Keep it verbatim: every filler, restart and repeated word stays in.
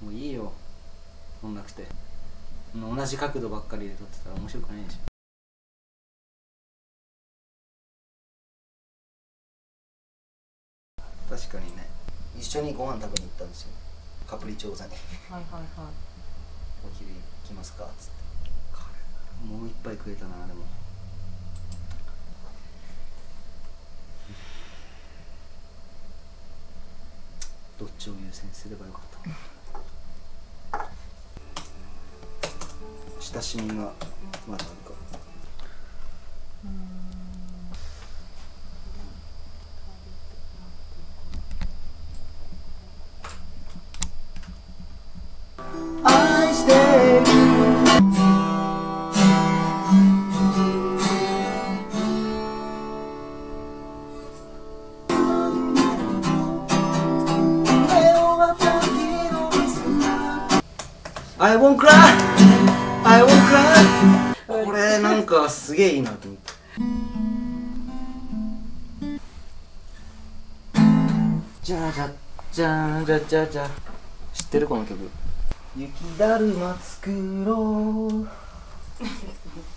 もういいよ、撮んなくて。同じ角度ばっかりで撮ってたら面白くないでしょ。確かにね。一緒にご飯食べに行ったんですよ、カプリチョーザに。 はいはいはい。 お昼行きますかっつって。もう一杯食えたな。でもどっちを優先すればよかった。親しみがまだあるか。 うーん。 愛してる。I won't cry, I won't cry。 これなんかすげえいいなと思って。じゃじゃじゃじゃじゃじゃ、知ってるこの曲。雪だるま作ろう